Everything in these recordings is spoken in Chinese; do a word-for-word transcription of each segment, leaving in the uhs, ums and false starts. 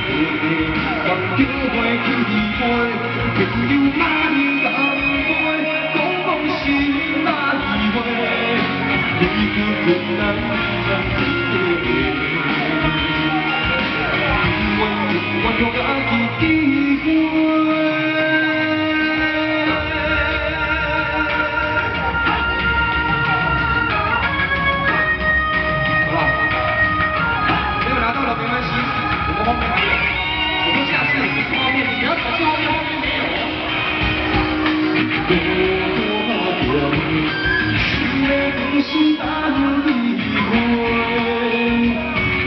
叫袂起飞，朋友哪里人陪，讲讲心哪里话，你去困难难过。 我用家己机会。好了，没有拿到的没关系，我们后面还有。我说下次不是后面，你不要考试后面后面没有。多多点，心的不是等你回。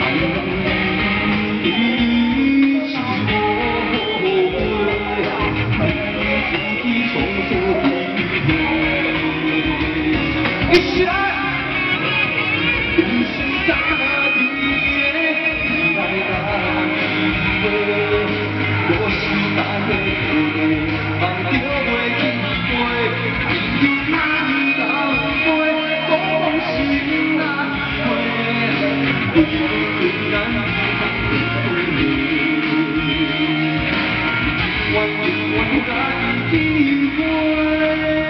一起来！人生哪里的，你来哪里的？我是哪个的，梦着袂起飞，朋友哪里人陪，讲心哪里话，你困难我永远家己体会。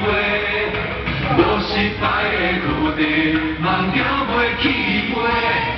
失败的土地，梦着袂起飞。